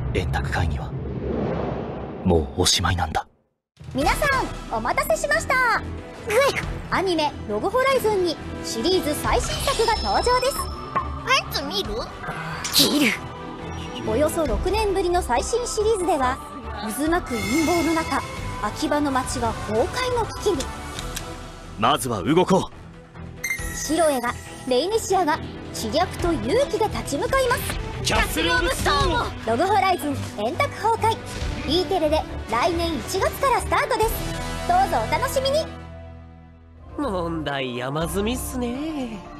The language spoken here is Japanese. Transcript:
円卓会議はもうおしまいなんだ。 皆さんお待たせしました。アニメ「ログホライズン」にシリーズ最新作が登場です。 見るおよそ6年ぶりの最新シリーズでは、渦巻く陰謀の中、秋葉の町は崩壊の危機に。 まずは動こシロエがレイニシアが知略と勇気で立ち向かいます。 キャッスル・オブ・ストーンを。 ログホライズン円卓崩壊、E テレで来年1月からスタートです。どうぞお楽しみに。 問題山積みっすね。